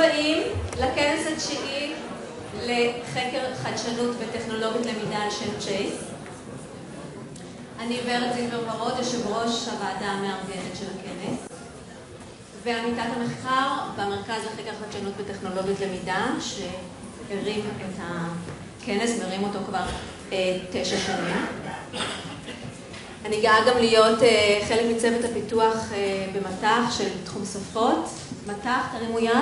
הבאים לכנס התשיעי לחקר חדשנות וטכנולוגית למידה על שם צ'ייס. אני ורד זילבר ורוד, יושב ראש הוועדה המארגנת של הכנס, ועמיתת המחקר במרכז לחקר חדשנות וטכנולוגית למידה, שהרים את הכנס, מרים אותו כבר 9 שנים. אני גאה גם להיות חלק מצוות הפיתוח במט"ח של תחום שפות. מט"ח, תרימו יד.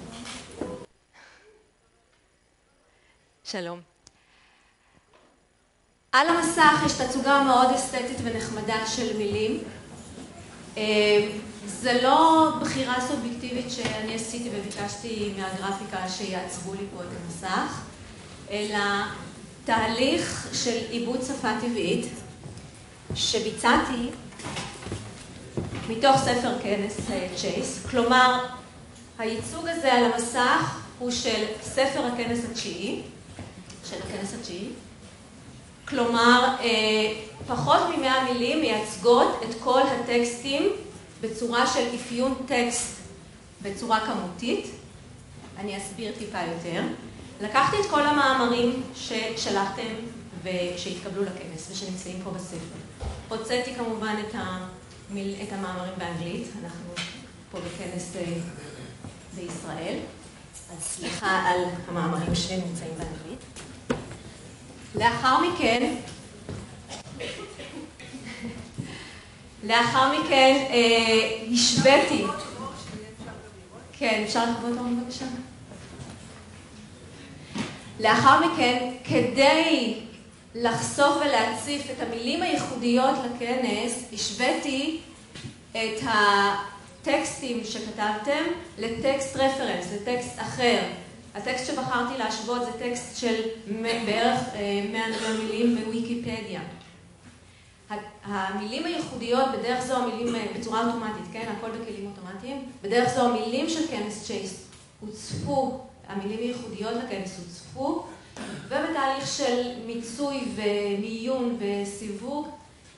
שלום. על המסך יש תצוגה מאוד אסתטית ונחמדה של מילים. זה לא בחירה סובייקטיבית שאני עשיתי וביקשתי מהגרפיקה שיעצבו לי פה את המסך, אלא תהליך של עיבוד שפה טבעית שביצעתי מתוך ספר כנס צ'ייס. כלומר, הייצוג הזה על המסך הוא של ספר הכנס התשיעי, של הכנס התשיעי. כלומר, פחות מ100 מילים מייצגות את כל הטקסטים בצורה של אפיון טקסט בצורה כמותית. אני אסביר טיפה יותר. לקחתי את כל המאמרים ששלחתם ושהתקבלו לכנס ושנמצאים פה בספר. הוצאתי כמובן את המאמרים באנגלית, אנחנו פה בכנס בישראל, אז סליחה על המאמרים שנמצאים באנגלית. לאחר מכן השוויתי. כן, אפשר לחוות אותנו בבקשה? לאחר מכן, כדי לחשוף ולהציף את המילים הייחודיות לכנס, השוויתי את הטקסטים שכתבתם לטקסט רפרנס, לטקסט אחר. הטקסט שבחרתי להשוות זה טקסט של בערך 100 מיליון מילים בוויקיפדיה. המילים הייחודיות, בדרך זו המילים בצורה אוטומטית, כן? הכל בכלים אוטומטיים. בדרך זו המילים של כנס צ'ייס הוצפו, המילים הייחודיות לכנס הוצפו, ובתהליך של מיצוי ומיון וסיווג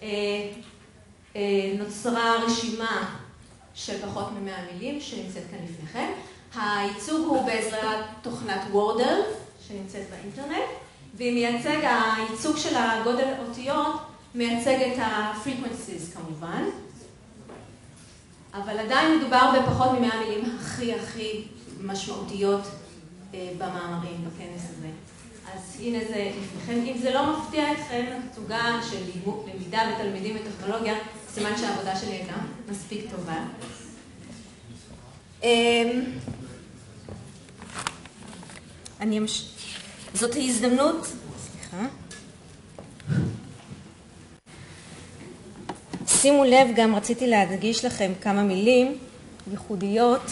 נוצרה רשימה של פחות מ100 מילים שנמצאת כאן לפניכם. הייצוג הוא בעזרת תוכנת וורדל שנמצאת באינטרנט, והיא מייצג, הייצוג של הגודל האותיות מייצג את ה-frequencies כמובן, אבל עדיין מדובר בפחות מ100 מילים הכי משמעותיות במאמרים בכנס הזה. אז הנה זה לפניכם. אם זה לא מפתיע אתכם, התצוגה של למידה ותלמידים וטכנולוגיה, סימן שהעבודה שלי הייתה מספיק טובה. זאת ההזדמנות, סליחה. שימו לב, גם רציתי להדגיש לכם כמה מילים ייחודיות.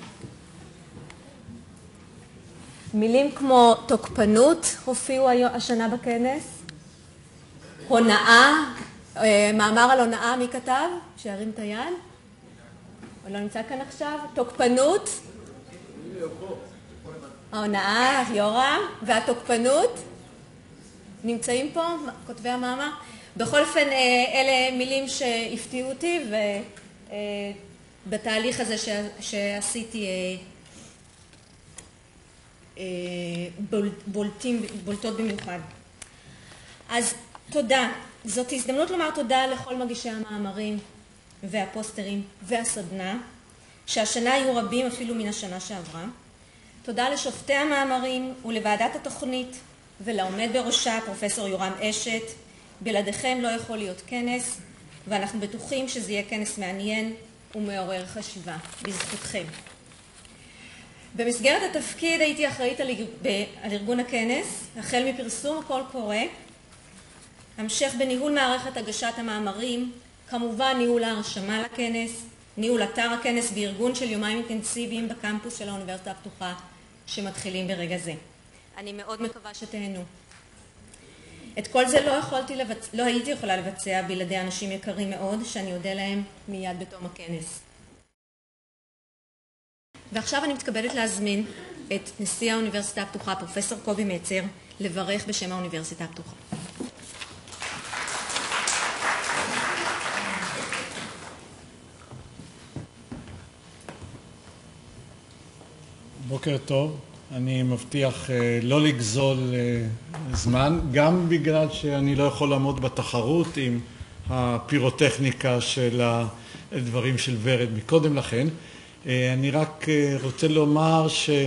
מילים כמו תוקפנות הופיעו השנה בכנס, הונאה, מאמר על הונאה, מי כתב? שירים את היד. הוא לא נמצא כאן עכשיו. תוקפנות, ההונאה, יורם, והתוקפנות נמצאים פה, כותבי המאמר. בכל אופן, אלה מילים שהפתיעו אותי, ובתהליך הזה שעשיתי בולטות במיוחד. אז תודה. זאת הזדמנות לומר תודה לכל מגישי המאמרים והפוסטרים והסדנה, שהשנה היו רבים אפילו מן השנה שעברה. תודה לשופטי המאמרים ולוועדת התוכנית ולעומד בראשה פרופסור יורם אשת. בלעדיכם לא יכול להיות כנס, ואנחנו בטוחים שזה יהיה כנס מעניין ומעורר חשיבה. בזכותכם. במסגרת התפקיד הייתי אחראית על ארגון הכנס, החל מפרסום הקול קורא, המשך בניהול מערכת הגשת המאמרים, כמובן ניהול ההרשמה לכנס, ניהול אתר הכנס וארגון של יומיים אינטנסיביים בקמפוס של האוניברסיטה הפתוחה שמתחילים ברגע זה. אני מאוד מקווה שתהנו. את כל זה לא הייתי יכולה לבצע בלעדי אנשים יקרים מאוד, שאני אודה להם מיד בתום הכנס. ועכשיו אני מתכבדת להזמין את נשיא האוניברסיטה הפתוחה, פרופסור קובי מצר, לברך בשם האוניברסיטה הפתוחה. בוקר טוב, אני מבטיח לא לגזול זמן, גם בגלל שאני לא יכול לעמוד בתחרות עם הפירוטכניקה של הדברים של ורד מקודם לכן. אני רק רוצה לומר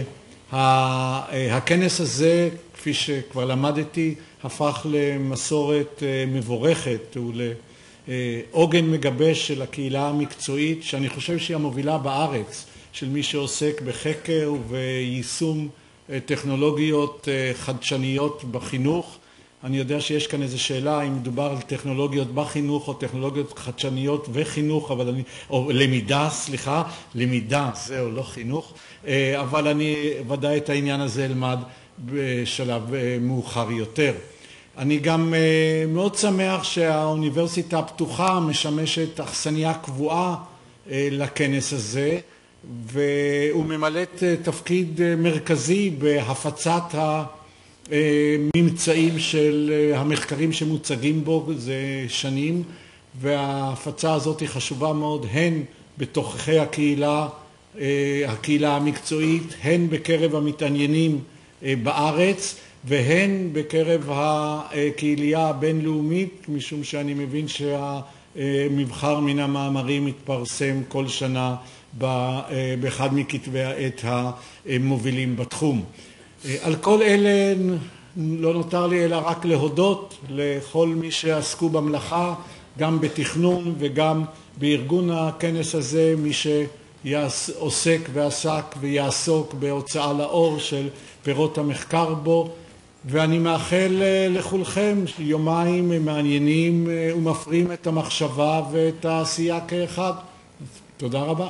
שהכנס הזה, כפי שכבר למדתי, הפך למסורת מבורכת ולעוגן מגבש של הקהילה המקצועית, שאני חושב שהיא המובילה בארץ, של מי שעוסק בחקר וביישום טכנולוגיות חדשניות בחינוך. אני יודע שיש כאן איזו שאלה אם מדובר על טכנולוגיות בחינוך או טכנולוגיות חדשניות וחינוך, או למידה, למידה, זהו, לא חינוך, אבל אני ודאי את העניין הזה אלמד בשלב מאוחר יותר. אני גם מאוד שמח שהאוניברסיטה הפתוחה משמשת אכסניה קבועה לכנס הזה, והוא ממלאת תפקיד מרכזי בהפצת הממצאים של המחקרים שמוצגים בו זה שנים, וההפצה הזאת היא חשובה מאוד הן בתוככי הקהילה המקצועית, הן בקרב המתעניינים בארץ, והן בקרב הקהילייה הבינלאומית, משום שאני מבין שהמבחר מן המאמרים מתפרסם כל שנה באחד מכתבי העת המובילים בתחום. על כל אלה לא נותר לי אלא רק להודות לכל מי שעסקו במלאכה, גם בתכנון וגם בארגון הכנס הזה, מי שעוסק ועסק ויעסוק בהוצאה לאור של פירות המחקר בו, ואני מאחל לכולכם יומיים מעניינים ומפרים את המחשבה ואת העשייה כאחד. תודה רבה.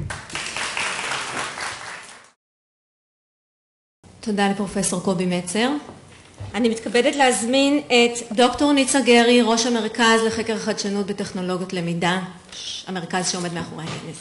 תודה לפרופסור קובי מצר. אני מתכבדת להזמין את דוקטור ניצה גרי, ראש המרכז לחקר חדשנות בטכנולוגיות למידה, המרכז שעומד מאחורי הכנס.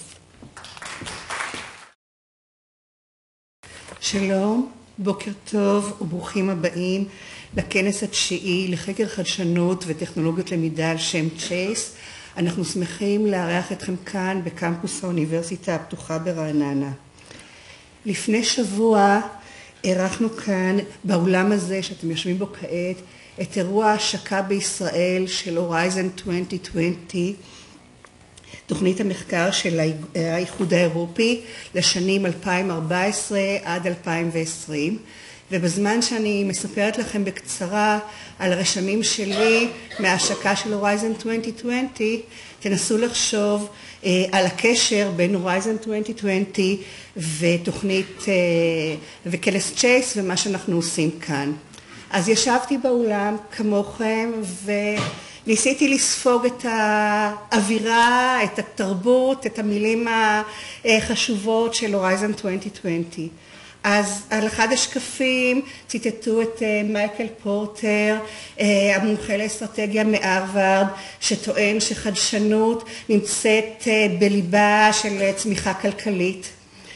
שלום, בוקר טוב וברוכים הבאים לכנס התשיעי לחקר חדשנות וטכנולוגיות למידה על שם צ'ייס. אנחנו שמחים לארח אתכם כאן בקמפוס האוניברסיטה הפתוחה ברעננה. לפני שבוע ערכנו כאן באולם הזה שאתם יושבים בו כעת את אירוע ההשקה בישראל של הורייזן 2020, תוכנית המחקר של האיחוד האירופי לשנים 2014 עד 2020, ובזמן שאני מספרת לכם בקצרה על הרשמים שלי מההשקה של הורייזן 2020, תנסו לחשוב על הקשר בין הורייזן 2020 ותוכנית וכנס צ'ייס ומה שאנחנו עושים כאן. אז ישבתי באולם כמוכם וניסיתי לספוג את האווירה, את התרבות, את המילים החשובות של הורייזן 2020. אז על אחד השקפים ציטטו את מייקל פורטר, המומחה לאסטרטגיה מהרווארד, שטוען שחדשנות נמצאת בליבה של צמיחה כלכלית.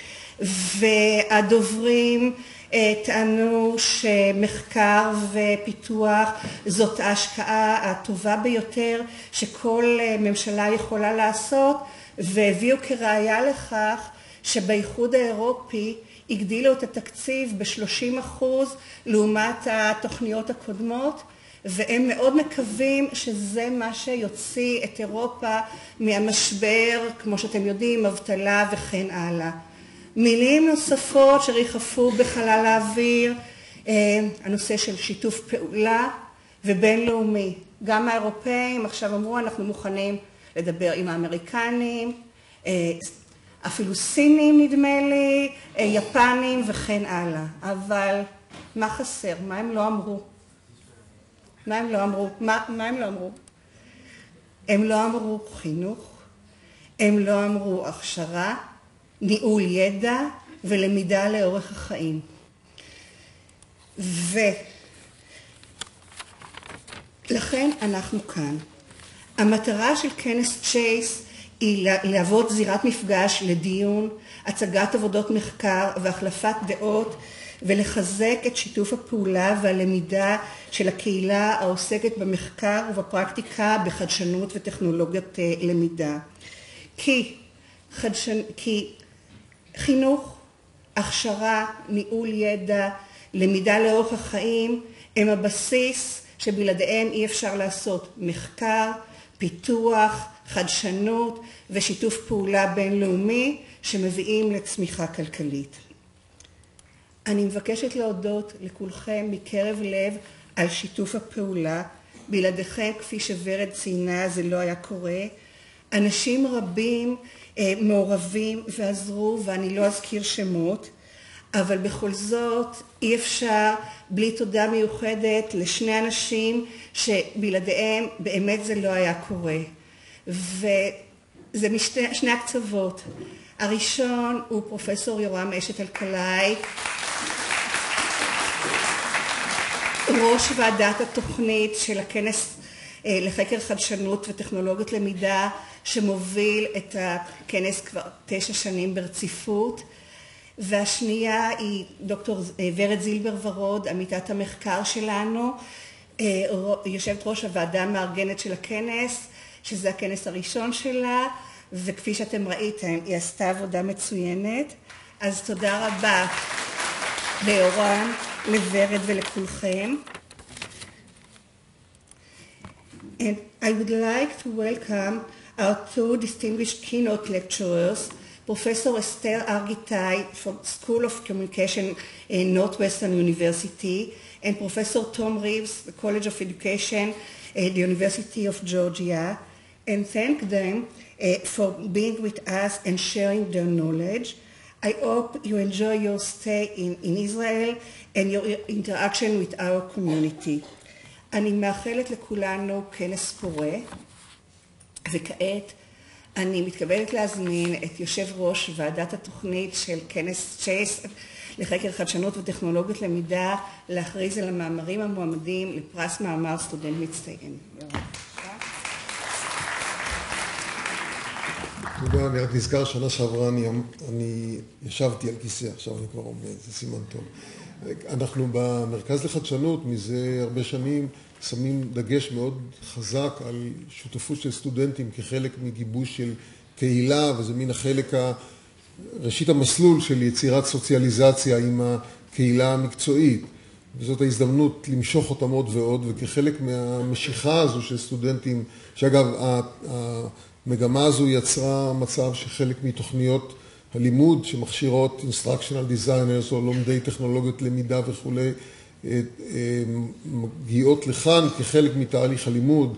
והדוברים טענו שמחקר ופיתוח זאת ההשקעה הטובה ביותר שכל ממשלה יכולה לעשות, והביאו כראיה לכך שבאיחוד האירופי הגדילו את התקציב ב-30% לעומת התוכניות הקודמות, והם מאוד מקווים שזה מה שיוציא את אירופה מהמשבר, כמו שאתם יודעים, אבטלה וכן הלאה. מילים נוספות שריחפו בחלל האוויר, הנושא של שיתוף פעולה ובינלאומי. גם האירופאים עכשיו אמרו אנחנו מוכנים לדבר עם האמריקנים, אפילו סינים נדמה לי, יפנים וכן הלאה. אבל מה חסר? מה הם לא אמרו? מה הם לא אמרו? מה הם לא אמרו? הם לא אמרו חינוך, הם לא אמרו הכשרה, ניהול ידע ולמידה לאורך החיים. ולכן אנחנו כאן. המטרה של כנס צ'ייס היא להוות זירת מפגש לדיון, הצגת עבודות מחקר והחלפת דעות, ולחזק את שיתוף הפעולה והלמידה של הקהילה העוסקת במחקר ובפרקטיקה בחדשנות וטכנולוגיות למידה. כי חינוך, הכשרה, ניהול ידע, למידה לאורך החיים, הם הבסיס שבלעדיהם אי אפשר לעשות מחקר, פיתוח, חדשנות ושיתוף פעולה בינלאומי שמביאים לצמיחה כלכלית. אני מבקשת להודות לכולכם מקרב לב על שיתוף הפעולה. בלעדיכם, כפי שוורד ציינה, זה לא היה קורה. אנשים רבים מעורבים ועזרו, ואני לא אזכיר שמות, אבל בכל זאת אי אפשר בלי תודה מיוחדת לשני אנשים שבלעדיהם באמת זה לא היה קורה. וזה משני הקצוות. הראשון הוא פרופסור יורם אשת אלקלעי, ראש ועדת התוכנית של הכנס לחקר חדשנות וטכנולוגיות למידה, שמוביל את הכנס כבר 9 שנים ברציפות. והשנייה היא דוקטור ורד זילבר ורוד, עמיתת המחקר שלנו, יושבת ראש הוועדה המארגנת של הכנס, שזה הכנס הראשון שלה, וכפי שאתם ראיתם, היא עשתה עבודה מצוינת. אז תודה רבה ליורם, לוורד ולכולכם. And I would like to welcome our 2 distinguished keynote lecturers, Professor Esther Argitai from School of Communication in Northwestern University, and Professor Tom Reeves, the College of Education at the University of Georgia, and thank them for being with us and sharing their knowledge. I hope you enjoy your stay in Israel and your interaction with our community. אני מאחלת לכולנו כנס פורה, וכעת אני מתכוונת להזמין את יושב ראש ועדת התוכנית של כנס צ'ייס לחקר חדשנות וטכנולוגיות למידה להכריז על המאמרים המועמדים לפרס מאמר סטודנט מצטיין. תודה, אני רק נזכר שנה שעברה אני ישבתי על כיסא, עכשיו אני כבר עומד, זה סימן טוב. אנחנו במרכז לחדשנות מזה הרבה שנים שמים דגש מאוד חזק על שותפות של סטודנטים כחלק מגיבוש של קהילה, וזה מן החלק ראשית המסלול של יצירת סוציאליזציה עם הקהילה המקצועית. וזאת ההזדמנות למשוך אותם עוד ועוד, וכחלק מהמשיכה הזו של סטודנטים, שאגב המגמה הזו יצרה מצב שחלק מתוכניות הלימוד שמכשירות instructional designers או לומדי טכנולוגיות למידה וכו' מגיעות לכאן כחלק מתהליך הלימוד.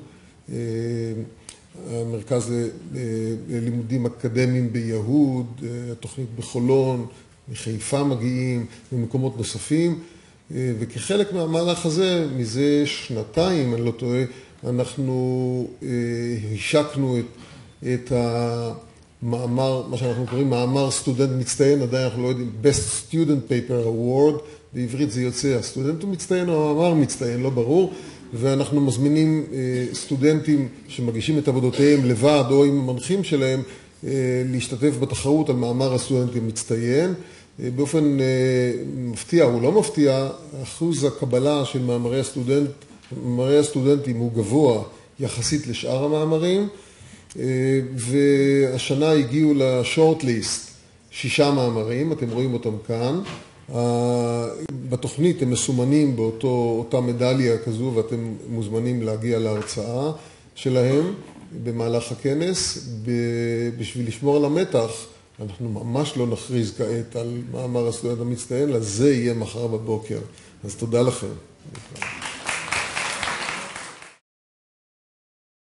המרכז ללימודים אקדמיים ביהוד, התוכנית בחולון, מחיפה מגיעים, ממקומות נוספים, וכחלק מהמהלך הזה, מזה 2 אני לא טועה, אנחנו השקנו את המאמר, מה שאנחנו קוראים מאמר סטודנט מצטיין, עדיין אנחנו לא יודעים, Best Student Paper Award, בעברית זה יוצא, הסטודנט הוא מצטיין או המאמר מצטיין, לא ברור, ואנחנו מזמינים סטודנטים שמגישים את עבודותיהם לבד או עם המנחים שלהם להשתתף בתחרות על מאמר הסטודנט המצטיין. באופן מפתיע או לא מפתיע, אחוז הקבלה של מאמרי הסטודנטים הוא גבוה יחסית לשאר המאמרים, והשנה הגיעו לשורט ליסט 6 מאמרים, אתם רואים אותם כאן. בתוכנית הם מסומנים באותה מדליה כזו, ואתם מוזמנים להגיע להרצאה שלהם במהלך הכנס. בשביל לשמור על המתח, אנחנו ממש לא נכריז כעת על מאמר הסטודנט המצטיין, לזה יהיה מחר בבוקר. אז תודה לכם.